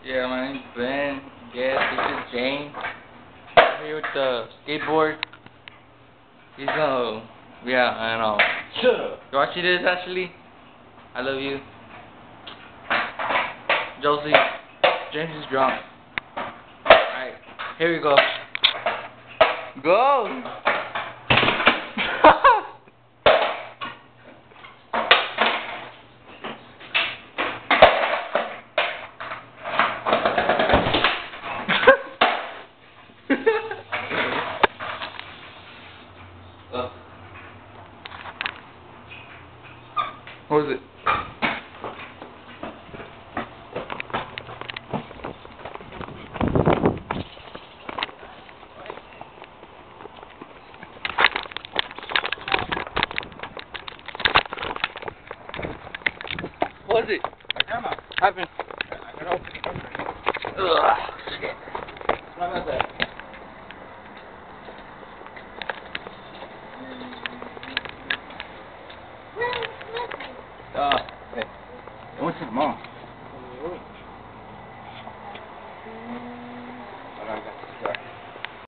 Yeah, my name's Ben. Yes, this is Dane. I'm here with the skateboard. He's yeah, I know. Shut up. You watching this, Ashley? I love you. Josie, James is drunk. Alright, here we go. Go! What was it? What was it? My grandma. Happened. I got open. Ugh, shit. Not that bad.